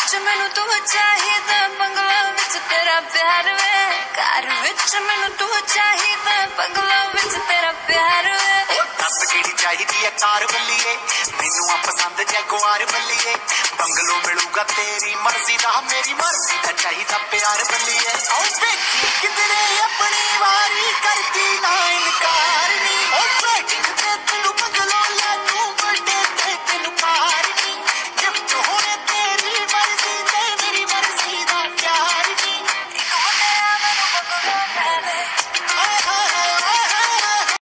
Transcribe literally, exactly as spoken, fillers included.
विच मैनू तू चाहिदा, बंगला विच तेरा प्यार वे। घर विच मैनू तू चाहिदा, बंगला विच तेरा प्यार वे। दस किहड़ी चाहिदी है कार बल्लीए, मैनू आ पसंद जैगुआर बल्लीए। बंगलो मिलूगा तेरी मर्जी दा, मेरी मर्जी दा चाहिदा प्यार बल्लीए। आओ देखी किधरे अपनी वारी करती